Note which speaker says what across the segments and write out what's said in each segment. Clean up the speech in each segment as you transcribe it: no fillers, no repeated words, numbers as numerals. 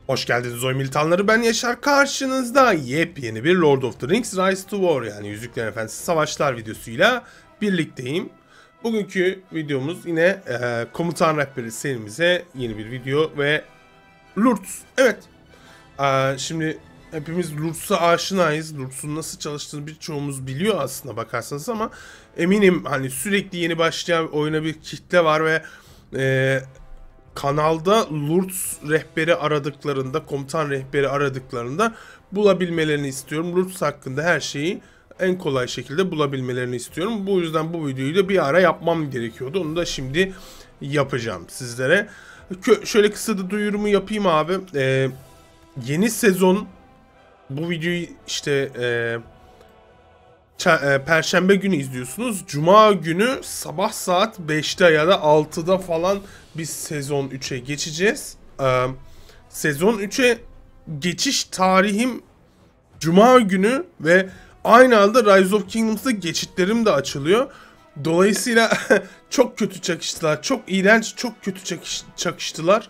Speaker 1: Hoş geldiniz oy militanları, ben Yaşar, karşınızda yepyeni bir Lord of the Rings Rise to War yani Yüzüklerin Efendisi Savaşlar videosuyla birlikteyim. Bugünkü videomuz yine Komutan Rehberi serimize yeni bir video ve Lurtz. Evet, şimdi hepimiz Lurtz'a aşinayız. Lurtz'un nasıl çalıştığını birçoğumuz biliyor aslında bakarsanız, ama eminim hani sürekli yeni başlayan oyuna bir kitle var ve kanalda Lurtz rehberi aradıklarında, komutan rehberi aradıklarında bulabilmelerini istiyorum. Lurtz hakkında her şeyi en kolay şekilde bulabilmelerini istiyorum. Bu yüzden bu videoyu da bir ara yapmam gerekiyordu. Onu da şimdi yapacağım sizlere. Şöyle kısa da duyurumu yapayım abi. Yeni sezon, bu videoyu işte Perşembe günü izliyorsunuz. Cuma günü sabah saat 5'te ya da 6'da falan biz sezon 3'e geçeceğiz. Sezon 3'e geçiş tarihim Cuma günü ve aynı anda Rise of Kingdoms'da geçitlerim de açılıyor. Dolayısıyla çok kötü çakıştılar. Çok iğrenç, çok kötü çakıştılar.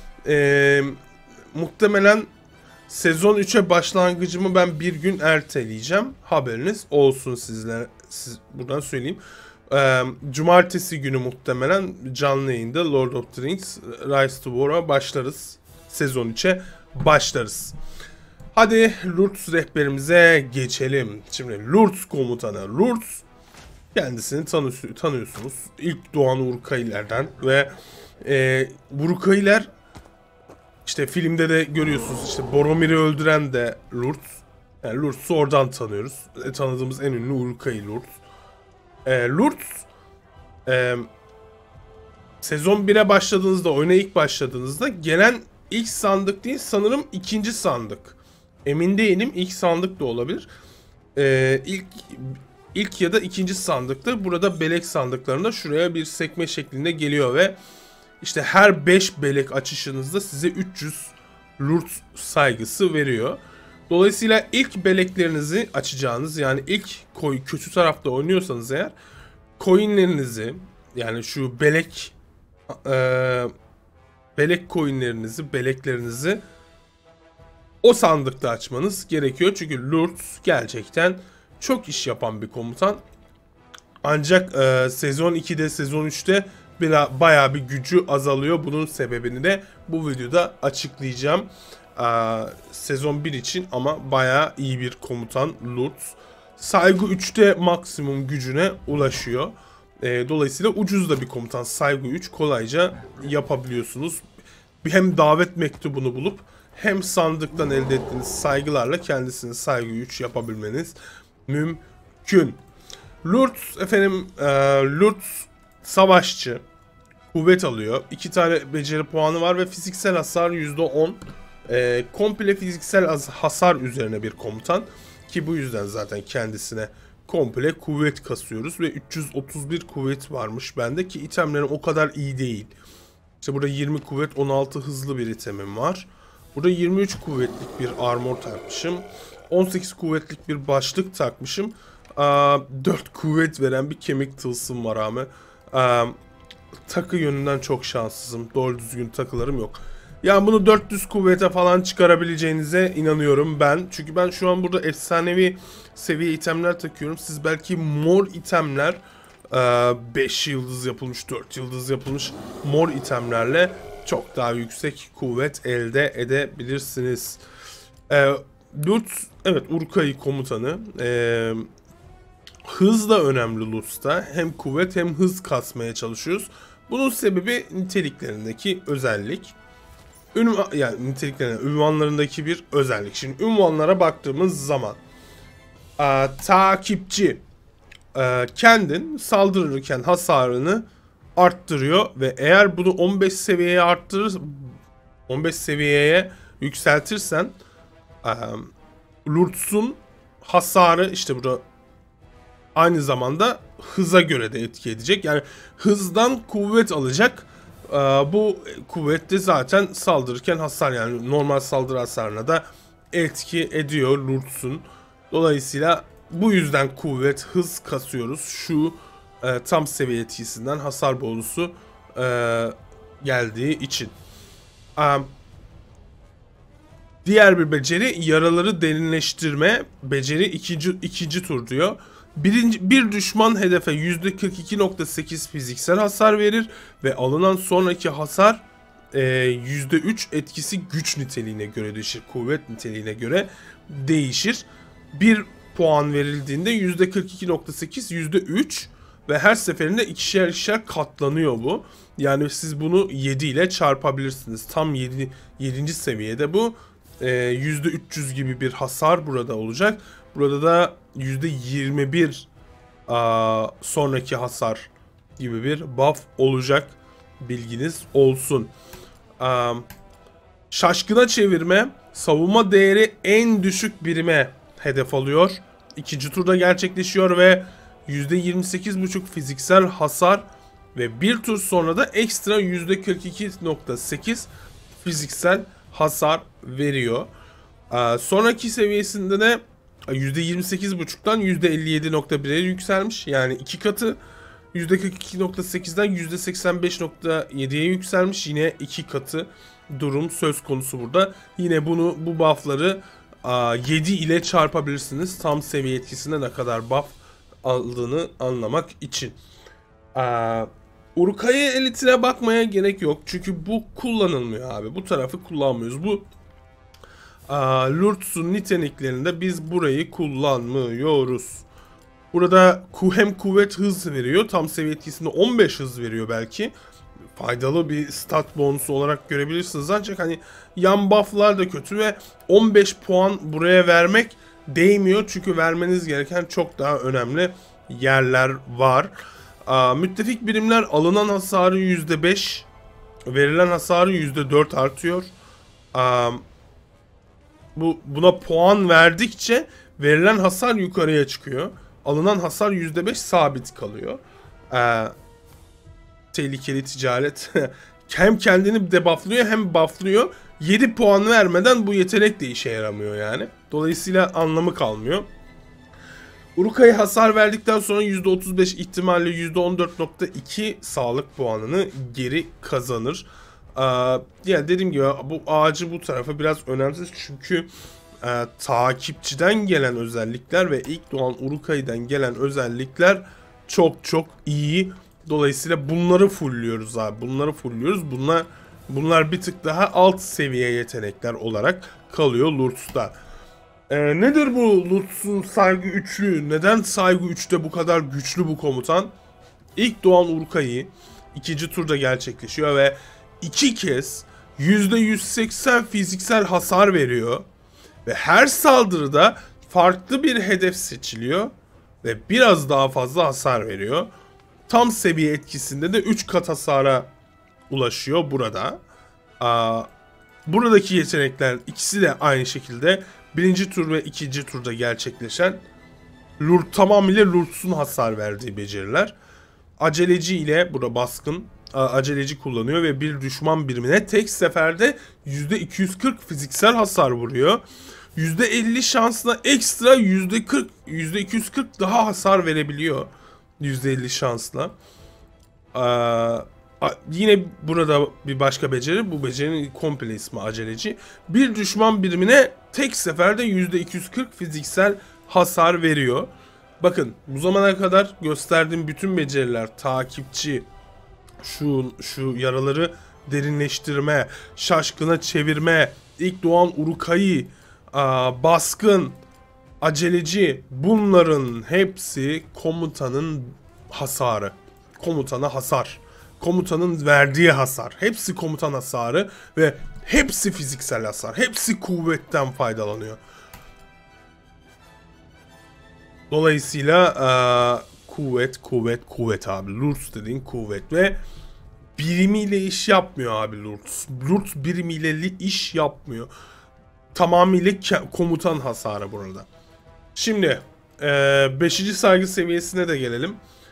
Speaker 1: Muhtemelen sezon 3'e başlangıcımı ben bir gün erteleyeceğim. Haberiniz olsun sizlere. Buradan söyleyeyim. Cumartesi günü muhtemelen canlı yayında Lord of the Rings Rise to War'a başlarız. Sezon 3'e başlarız. Hadi Lurtz rehberimize geçelim. Şimdi Lurtz komutanı. Lurtz, kendisini tanıyorsunuz. İlk doğan Uruk-hai'lerden ve Uruk-hai'ler, İşte filmde de görüyorsunuz, işte Boromir'i öldüren de Lurtz. Yani Lurtz'u oradan tanıyoruz. Tanıdığımız en ünlü Uruk-hai Lurtz. Lurtz sezon 1'e başladığınızda, oyuna ilk başladığınızda gelen ilk sandık değil, sanırım ikinci sandık. Emin değilim, ilk sandık da olabilir. İlk ya da ikinci sandıkta. Burada belek sandıklarında şuraya bir sekme şeklinde geliyor ve İşte her 5 belek açışınızda size 300 Lurtz saygısı veriyor. Dolayısıyla ilk beleklerinizi açacağınız, yani ilk kötü tarafta oynuyorsanız eğer, coinlerinizi, yani şu belek coinlerinizi, beleklerinizi o sandıkta açmanız gerekiyor. Çünkü Lurtz gerçekten çok iş yapan bir komutan. Ancak sezon 2'de, sezon 3'te bayağı bir gücü azalıyor. Bunun sebebini de bu videoda açıklayacağım. Sezon 1 için ama bayağı iyi bir komutan Lurtz. Saygı 3'te maksimum gücüne ulaşıyor. Dolayısıyla ucuz da bir komutan. Saygı 3 kolayca yapabiliyorsunuz. Hem davet mektubunu bulup hem sandıktan elde ettiğiniz saygılarla kendisini saygı 3 yapabilmeniz mümkün. Lurtz Lurtz savaşçı, kuvvet alıyor. 2 tane beceri puanı var ve fiziksel hasar %10. Komple fiziksel hasar üzerine bir komutan. Ki bu yüzden zaten kendisine komple kuvvet kasıyoruz. Ve 331 kuvvet varmış bende, ki itemlerim o kadar iyi değil. İşte burada 20 kuvvet, 16 hızlı bir itemim var. Burada 23 kuvvetlik bir armor takmışım. 18 kuvvetlik bir başlık takmışım. 4 kuvvet veren bir kemik tılsım var abi. Takı yönünden çok şanssızım. Doğru düzgün takılarım yok. Yani bunu 400 kuvvete falan çıkarabileceğinize inanıyorum ben. Çünkü ben şu an burada efsanevi seviye itemler takıyorum. Siz belki mor itemler, 5 yıldız yapılmış, 4 yıldız yapılmış mor itemlerle çok daha yüksek kuvvet elde edebilirsiniz. Lurtz, evet, Uruk-hai komutanı. Hız da önemli Lurtz'ta. Hem kuvvet hem hız kasmaya çalışıyoruz. Bunun sebebi niteliklerindeki özellik. Yani niteliklerine, ünvanlarındaki bir özellik. Şimdi ünvanlara baktığımız zaman takipçi, kendin saldırırken hasarını arttırıyor ve eğer bunu 15 seviyeye 15 seviyeye yükseltirsen Lurtz'un hasarı işte burada aynı zamanda hıza göre de etki edecek. Yani hızdan kuvvet alacak. Bu kuvvet de zaten saldırırken hasar, yani normal saldırı hasarına da etki ediyor Lurtz'un. Dolayısıyla bu yüzden kuvvet, hız kasıyoruz. Şu tam seviye etkisinden hasar bonusu geldiği için. Diğer bir beceri yaraları derinleştirme. Beceri ikinci tur diyor. Bir düşman hedefe %42.8 fiziksel hasar verir ve alınan sonraki hasar %3 etkisi güç niteliğine göre değişir. Kuvvet niteliğine göre değişir. Bir puan verildiğinde %42.8 %3 ve her seferinde ikişer katlanıyor bu. Yani siz bunu 7 ile çarpabilirsiniz. Tam 7. seviyede bu. %300 gibi bir hasar burada olacak. Burada da %21 sonraki hasar gibi bir buff olacak. Bilginiz olsun. Şaşkına çevirme savunma değeri en düşük birime hedef alıyor. İkinci turda gerçekleşiyor ve %28.5 fiziksel hasar ve bir tur sonra da ekstra %42.8 fiziksel hasar veriyor. Sonraki seviyesinde de %28.5'tan %57.1'e yükselmiş. Yani 2 katı. %42.8'den %85.7'ye yükselmiş. Yine 2 katı durum söz konusu burada. Yine bu buff'ları 7 ile çarpabilirsiniz. Tam seviye etkisinde ne kadar buff aldığını anlamak için. Uruk-hai elitine bakmaya gerek yok. Çünkü bu kullanılmıyor abi. Bu tarafı kullanmıyoruz. Bu Lurtz'un niteliklerinde biz burayı kullanmıyoruz. Burada hem kuvvet hız veriyor. Tam seviye etkisinde 15 hız veriyor belki. Faydalı bir stat bonusu olarak görebilirsiniz. Ancak hani yan buff'lar da kötü ve 15 puan buraya vermek değmiyor. Çünkü vermeniz gereken çok daha önemli yerler var. Müttefik birimler alınan hasarı %5, verilen hasarı %4 artıyor. Buna puan verdikçe verilen hasar yukarıya çıkıyor. Alınan hasar %5 sabit kalıyor. Tehlikeli ticaret. Hem kendini debufflıyor hem bufflıyor. 7 puan vermeden bu yetenek de işe yaramıyor yani. Dolayısıyla anlamı kalmıyor. Uruk-hai hasar verdikten sonra %35 ihtimalle %14.2 sağlık puanını geri kazanır. Yani dediğim gibi bu ağacı bu tarafa biraz önemsiz çünkü takipçiden gelen özellikler ve ilk doğan Uruk-hai'den gelen özellikler çok iyi. Dolayısıyla bunları fullliyoruz abi. Bunlar bir tık daha alt seviye yetenekler olarak kalıyor Lurtz'ta. Nedir bu Lurtz'un saygı 3'lü? Neden saygı 3'te bu kadar güçlü bu komutan? İlk doğan Uruk-hai ikinci turda gerçekleşiyor ve 2 kez %180 fiziksel hasar veriyor. Ve her saldırıda farklı bir hedef seçiliyor ve biraz daha fazla hasar veriyor. Tam seviye etkisinde de 3 kat hasara ulaşıyor burada. Buradaki yetenekler ikisi de aynı şekilde birinci tur ve ikinci turda gerçekleşen tamamıyla Lurtz'un hasar verdiği beceriler. Aceleci ile burada baskın aceleci kullanıyor ve bir düşman birimine tek seferde %240 fiziksel hasar vuruyor. %50 şansla ekstra %240 daha hasar verebiliyor. %50 şansla. Yine burada bir başka beceri. Bu becerinin komple ismi aceleci. Bir düşman birimine tek seferde %240 fiziksel hasar veriyor. Bakın bu zamana kadar gösterdiğim bütün beceriler takipçi, şu yaraları derinleştirme, şaşkına çevirme, ilk doğan Uruk-hai, baskın, aceleci, bunların hepsi komutanın hasarı. Komutana hasar. Komutanın verdiği hasar. Hepsi komutan hasarı ve hepsi fiziksel hasar. Hepsi kuvvetten faydalanıyor. Dolayısıyla kuvvet abi. Lurtz dediğin kuvvet ve birimiyle iş yapmıyor abi Lurtz. Lurtz birimiyle iş yapmıyor. Tamamıyla komutan hasarı burada. Şimdi 5. saygı seviyesine de gelelim.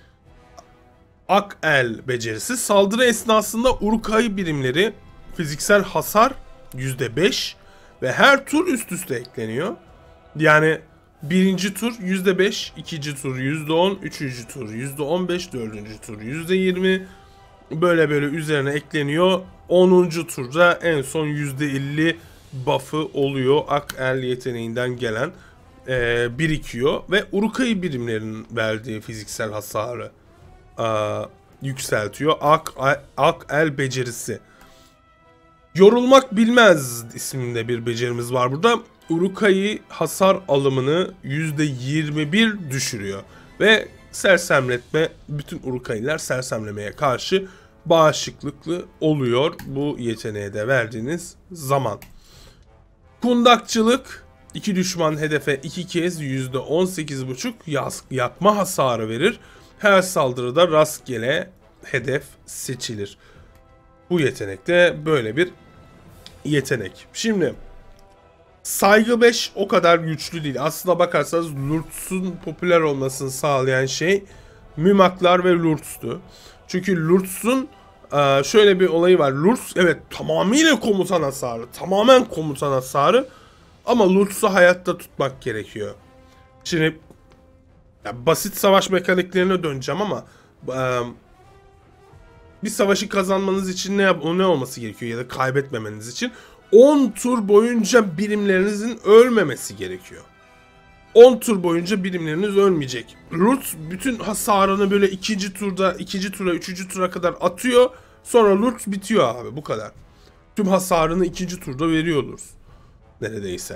Speaker 1: Ak-el becerisi. Saldırı esnasında Uruk-hai birimleri fiziksel hasar %5 ve her tur üst üste ekleniyor. Yani birinci tur %5, ikinci tur %10, üçüncü tur %15, dördüncü tur %20 böyle üzerine ekleniyor. 10. turda en son %50 buff'ı oluyor. Ak El yeteneğinden gelen birikiyor ve Uruk-hai birimlerinin verdiği fiziksel hasarı yükseltiyor. Ak El becerisi. Yorulmak bilmez isminde bir becerimiz var burada. Uruk-hai hasar alımını %21 düşürüyor. Ve sersemletme, bütün Uruk-hai'ler sersemlemeye karşı bağışıklıklı oluyor bu yeteneğe de verdiğiniz zaman. Kundakçılık, iki düşman hedefe 2 kez %18,5 yakma hasarı verir. Her saldırıda rastgele hedef seçilir. Bu yetenek de böyle bir yetenek. Şimdi saygı 5 o kadar güçlü değil. Aslına bakarsanız Lurtz'un popüler olmasını sağlayan şey Mümaklar ve Lurtz'tu. Çünkü Lurtz'un şöyle bir olayı var. Lurtz evet tamamıyla komutan hasarı. Tamamen komutan hasarı. Ama Lurtz'u hayatta tutmak gerekiyor. Şimdi ya basit savaş mekaniklerine döneceğim ama bir savaşı kazanmanız için ne olması gerekiyor ya da kaybetmemeniz için 10 tur boyunca birimlerinizin ölmemesi gerekiyor. 10 tur boyunca birimleriniz ölmeyecek. Lurtz bütün hasarını böyle ikinci tura, üçüncü tura kadar atıyor. Sonra Lurtz bitiyor abi, bu kadar. Tüm hasarını ikinci turda veriyor Lurtz. Neredeyse.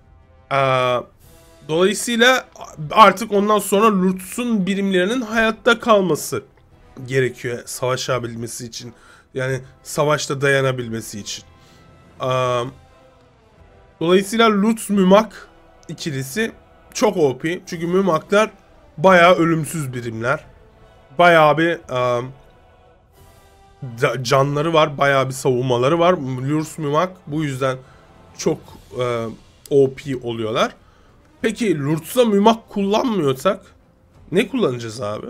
Speaker 1: Dolayısıyla artık ondan sonra Lurtz'un birimlerinin hayatta kalması gerekiyor savaşabilmesi için. Yani savaşta dayanabilmesi için. Dolayısıyla Lurtz Mümak ikilisi çok OP. Çünkü Mümaklar bayağı ölümsüz birimler. Bayağı bir canları var. Bayağı bir savunmaları var. Lurtz Mümak bu yüzden çok OP oluyorlar. Peki Lurtz'a Mümak kullanmıyorsak ne kullanacağız abi?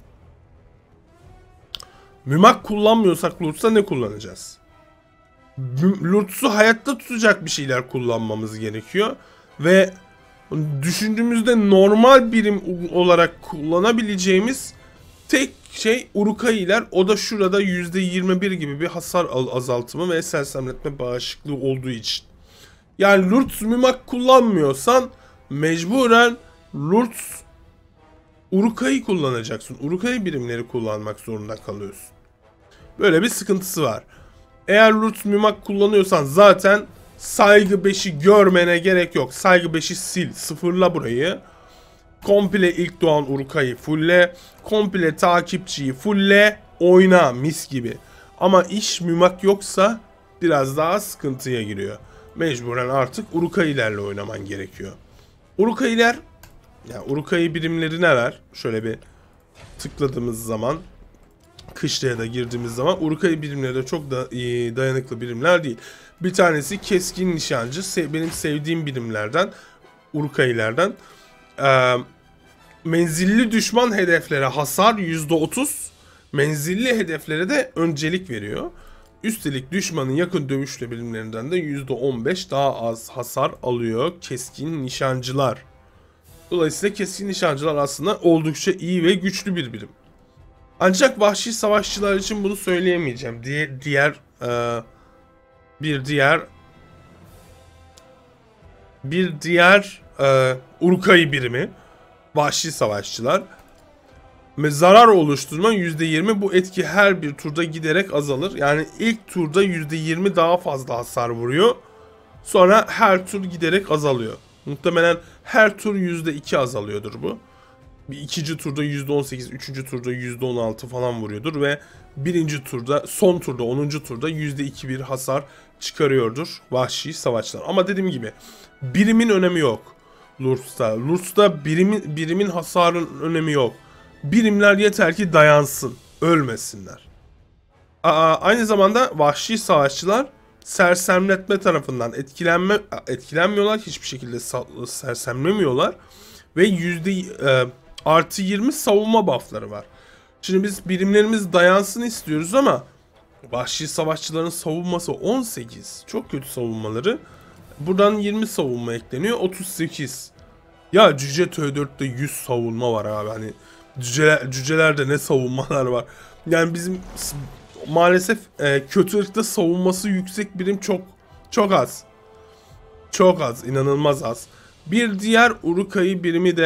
Speaker 1: Mümak kullanmıyorsak Lurtz'a ne kullanacağız? Lurtz'u hayatta tutacak bir şeyler kullanmamız gerekiyor. Ve düşündüğümüzde normal birim olarak kullanabileceğimiz tek şey Uruk-hai'ler. O da şurada %21 gibi bir hasar azaltımı ve sersemletme bağışıklığı olduğu için. Yani Lurtz Mümak kullanmıyorsan mecburen Lurtz Uruk-hai kullanacaksın. Uruk-hai birimleri kullanmak zorunda kalıyorsun. Böyle bir sıkıntısı var. Eğer Lurtz Mümak kullanıyorsan zaten saygı 5'i görmene gerek yok. Saygı 5'i sil. Sıfırla burayı. Komple ilk doğan Uruk-hai fulle. Komple takipçiyi fulle. Oyna mis gibi. Ama iş Mümak yoksa biraz daha sıkıntıya giriyor. Mecburen artık Uruk-hai'lerle oynaman gerekiyor. Uruk-hai'ler, yani Uruk-hai birimleri neler? Şöyle bir tıkladığımız zaman, kışlaya da girdiğimiz zaman Uruk-hai birimleri de çok da dayanıklı birimler değil. Bir tanesi keskin nişancı. Benim sevdiğim birimlerden, Uruk-hai'lerden. Menzilli düşman hedeflere hasar %30. Menzilli hedeflere de öncelik veriyor. Üstelik düşmanın yakın dövüşle birimlerinden de %15 daha az hasar alıyor keskin nişancılar. Dolayısıyla keskin nişancılar aslında oldukça iyi ve güçlü bir birim. Ancak vahşi savaşçılar için bunu söyleyemeyeceğim. Bir diğer Uruk-hai birimi vahşi savaşçılar. Zarar oluşturma %20, bu etki her bir turda giderek azalır. Yani ilk turda %20 daha fazla hasar vuruyor. Sonra her tur giderek azalıyor. Muhtemelen her tur %2 azalıyordur bu. Bir ikinci turda %18, üçüncü turda %16 falan vuruyordur ve birinci turda, son turda, 10. turda %2 bir hasar çıkarıyordur vahşi savaşçılar. Ama dediğim gibi birimin önemi yok Lurtz'ta. Lurtz'ta birimin hasarın önemi yok. Birimler yeter ki dayansın, ölmesinler. Aynı zamanda vahşi savaşçılar sersemletme tarafından etkilenmiyorlar. Hiçbir şekilde sersemlemiyorlar. Ve artı 20 savunma buffları var. Şimdi biz birimlerimiz dayansın istiyoruz ama vahşi savaşçıların savunması 18. Çok kötü savunmaları. Buradan 20 savunma ekleniyor. 38. Ya Cüce T4'te 100 savunma var abi. Hani cücelerde ne savunmalar var. Yani bizim maalesef kötü ırkta savunması yüksek birim çok az. Çok az, inanılmaz az. Bir diğer Uruk-hai birimi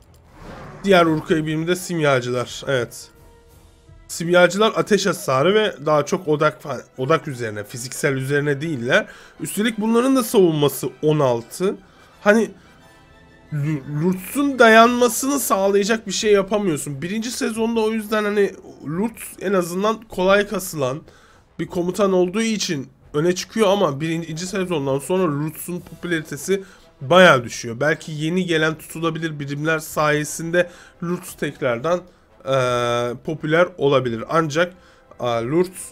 Speaker 1: de simyacılar. Evet. Simyacılar ateş hasarı ve daha çok odak üzerine, fiziksel üzerine değiller. Üstelik bunların da savunması 16. Hani Lurtz'un dayanmasını sağlayacak bir şey yapamıyorsun. Birinci sezonda o yüzden hani Lurtz en azından kolay kasılan bir komutan olduğu için öne çıkıyor ama birinci sezondan sonra Lurtz'un popülaritesi bayağı düşüyor. Belki yeni gelen tutulabilir birimler sayesinde Lurtz tekrardan popüler olabilir. Ancak Lurtz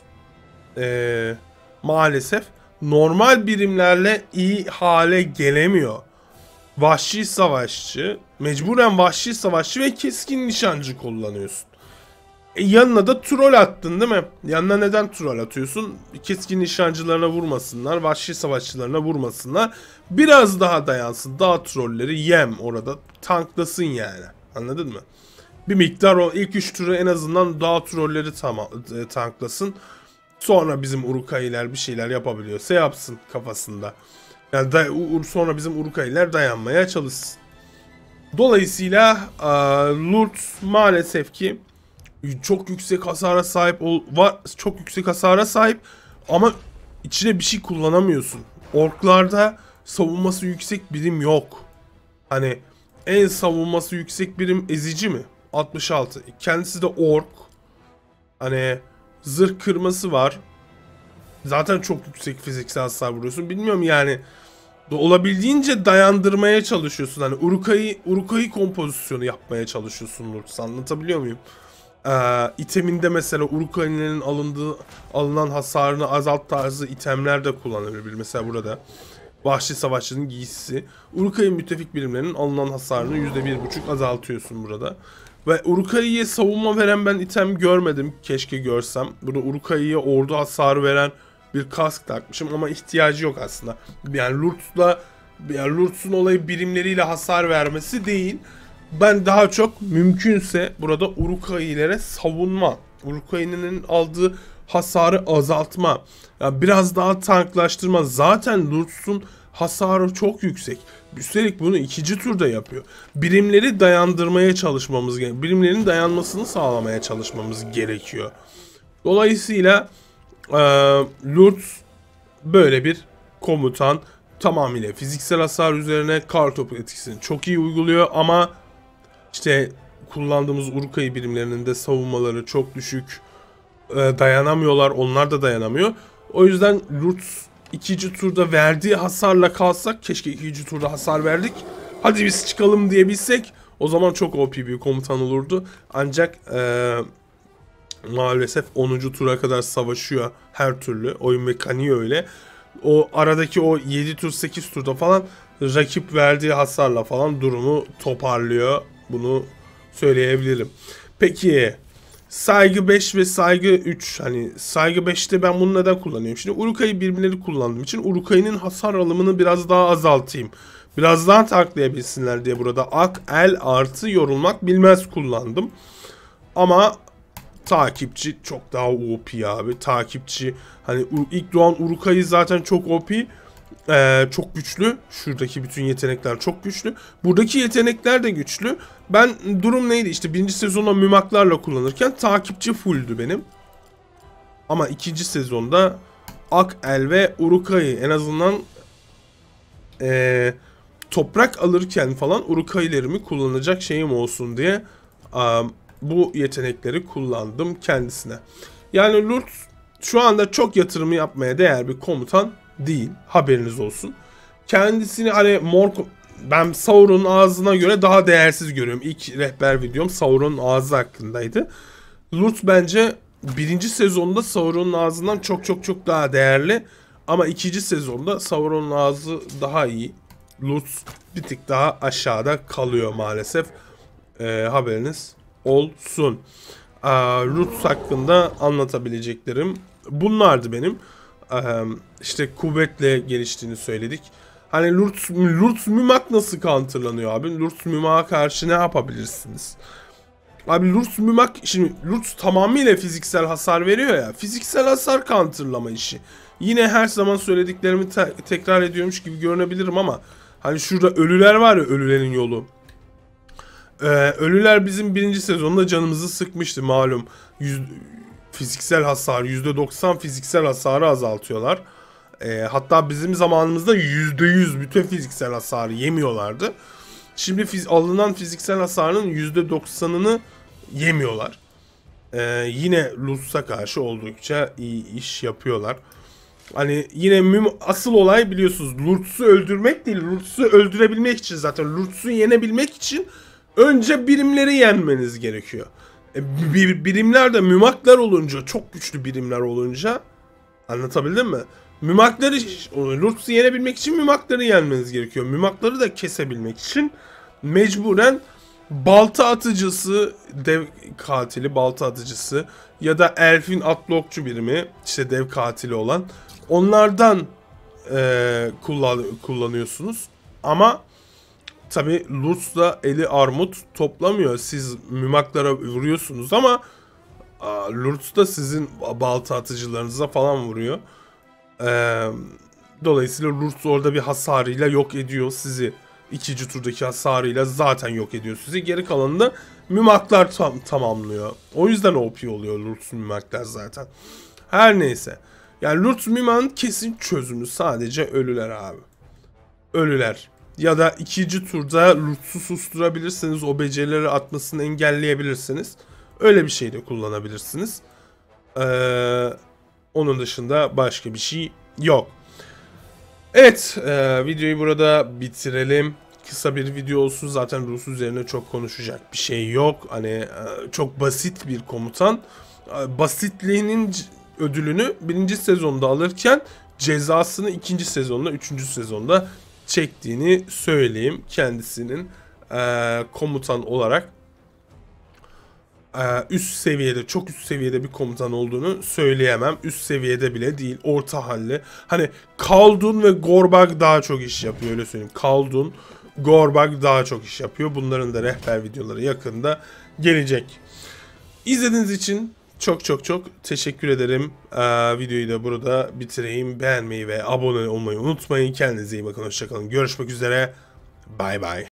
Speaker 1: maalesef normal birimlerle iyi hale gelemiyor. Vahşi savaşçı, mecburen vahşi savaşçı ve keskin nişancı kullanıyorsun. Yanına da troll attın değil mi? Yanına neden troll atıyorsun? Keskin nişancılarına vurmasınlar, vahşi savaşçılarına vurmasınlar. Biraz daha dayansın, daha trolleri yem orada, tanklasın yani. Anladın mı? Bir miktar o ilk 3 turu en azından dağ trolleri tanklasın. Sonra bizim Uruk-hai'ler bir şeyler yapabiliyorsa yapsın kafasında. Yani sonra bizim Uruk-hai'ler dayanmaya çalışsın. Dolayısıyla Lurtz maalesef ki çok yüksek hasara çok yüksek hasara sahip ama içine bir şey kullanamıyorsun. Orklarda savunması yüksek birim yok. Hani en savunması yüksek birim ezici mi? 66. Kendisi de ork. Hani zırh kırması var. Zaten çok yüksek fiziksel hasar vuruyorsun. Bilmiyorum yani. Olabildiğince dayandırmaya çalışıyorsun. Hani Uruk-hai kompozisyonu yapmaya çalışıyorsun Lurtz. Anlatabiliyor muyum? İteminde mesela Uruk-hai'lerin alınan hasarını azalt tarzı itemler de kullanılabilir. Mesela burada vahşi savaşçının giysisi. Uruk-hai müttefik birimlerinin alınan hasarını %1,5 azaltıyorsun burada. Ve Uruk-hai'ye savunma veren ben item görmedim. Keşke görsem. Burada Uruk-hai'ye ordu hasarı veren bir kask takmışım ama ihtiyacı yok aslında. Yani Lurtz'un olayı birimleriyle hasar vermesi değil. Ben daha çok mümkünse burada Uruk-hai'lere savunma, Uruk-hai'nin aldığı hasarı azaltma, yani biraz daha tanklaştırma. Zaten Lurtz'un hasarı çok yüksek. Üstelik bunu ikinci turda yapıyor. Birimleri dayandırmaya çalışmamız gerekiyor. Birimlerin dayanmasını sağlamaya çalışmamız gerekiyor. Dolayısıyla Lurtz böyle bir komutan, tamamıyla fiziksel hasar üzerine kartopu etkisini çok iyi uyguluyor ama işte kullandığımız Uruk-hai birimlerinin de savunmaları çok düşük, dayanamıyorlar, onlar da dayanamıyor. O yüzden Lurtz ikinci turda verdiği hasarla kalsak, keşke ikinci turda hasar verdik, hadi biz çıkalım diyebilsek, o zaman çok OP bir komutan olurdu. Ancak maalesef 10. tura kadar savaşıyor her türlü. Oyun mekaniği öyle. O aradaki o 7 tur 8 turda falan rakip verdiği hasarla falan durumu toparlıyor. Bunu söyleyebilirim. Peki saygı 5 ve saygı 3. Hani saygı 5'te ben bunu neden kullanıyorum? Şimdi Uruk-hai birimleri kullandığım için Uruk-hai'nin hasar alımını biraz daha azaltayım. Biraz daha taklayabilsinler diye burada ak, el artı yorulmak bilmez kullandım. Ama takipçi çok daha OP abi. Takipçi hani ilk doğan Uruk-hai zaten çok OP. Çok güçlü. Şuradaki bütün yetenekler çok güçlü. Buradaki yetenekler de güçlü. Ben durum neydi? İşte birinci sezonda mümaklarla kullanırken takipçi fulldü benim. Ama ikinci sezonda Ak-el ve Uruk-hai en azından toprak alırken falan Uruk-hai'lerimi kullanacak şeyim olsun diye bu yetenekleri kullandım kendisine. Yani Lurtz şu anda çok yatırımı yapmaya değer bir komutan değil. Haberiniz olsun. Kendisini hani ben Sauron'un ağzına göre daha değersiz görüyorum. İlk rehber videom Sauron'un ağzı hakkındaydı. Lurtz bence birinci sezonda Sauron'un ağzından çok daha değerli. Ama ikinci sezonda Sauron'un ağzı daha iyi. Lurtz bir tık daha aşağıda kalıyor maalesef. Haberiniz olsun. Lurtz hakkında anlatabileceklerim bunlardı benim. İşte kuvvetle geliştiğini söyledik. Hani Lurtz Mümak nasıl counterlanıyor abi? Lurtz Mümak'a karşı ne yapabilirsiniz? Abi Lurs Mümak, şimdi Lurs tamamıyla fiziksel hasar veriyor ya. Fiziksel hasar counterlama işi. Yine her zaman söylediklerimi tekrar ediyormuş gibi görünebilirim ama hani şurada ölüler var ya, ölülerin yolu. Ölüler bizim birinci sezonda canımızı sıkmıştı malum. Fiziksel hasar %90 fiziksel hasarı azaltıyorlar. Hatta bizim zamanımızda %100 bütün fiziksel hasarı yemiyorlardı. Şimdi alınan fiziksel hasarın %90'ını yemiyorlar. Yine Lutz'a karşı oldukça iyi iş yapıyorlar. Hani yine asıl olay biliyorsunuz Lutz'u öldürmek değil. Lutz'u öldürebilmek için, zaten Lutz'u yenebilmek için önce birimleri yenmeniz gerekiyor. Birimler de mümaklar olunca, çok güçlü birimler olunca, anlatabildim mi? Mümakları, Lutz'u yenebilmek için mümakları yenmeniz gerekiyor. Mümakları da kesebilmek için mecburen balta atıcısı, dev katili, balta atıcısı ya da elfin atlı okçu birimi, işte dev katili olan, onlardan kullanıyorsunuz. Ama tabi Lutz da eli armut toplamıyor. Siz mümaklara vuruyorsunuz ama Lutz da sizin balta atıcılarınıza falan vuruyor. Dolayısıyla Lutz orada bir hasarıyla yok ediyor sizi. İkinci turdaki hasarıyla zaten yok ediyor sizi. Geri kalanını da mümaklar tamamlıyor. O yüzden OP oluyor Lutz mümaklar zaten. Her neyse. Yani Lutz mümak'ın kesin çözümü sadece ölüler abi. Ölüler. Ya da ikinci turda Lutz'u susturabilirsiniz. O becerileri atmasını engelleyebilirsiniz. Öyle bir şey de kullanabilirsiniz. Onun dışında başka bir şey yok. Evet, videoyu burada bitirelim. Kısa bir video olsun, zaten Rus üzerine çok konuşacak bir şey yok. Hani çok basit bir komutan. Basitliğinin ödülünü birinci sezonda alırken cezasını ikinci sezonda, üçüncü sezonda çektiğini söyleyeyim. Kendisinin komutan olarak üst seviyede, çok üst seviyede bir komutan olduğunu söyleyemem. Üst seviyede bile değil, orta halli. Hani Khaldun ve Gorbag daha çok iş yapıyor, öyle söyleyeyim. Khaldun, Gorbag daha çok iş yapıyor. Bunların da rehber videoları yakında gelecek. İzlediğiniz için çok teşekkür ederim. Videoyu da burada bitireyim. Beğenmeyi ve abone olmayı unutmayın. Kendinize iyi bakın. Hoşçakalın. Görüşmek üzere. Bay bay.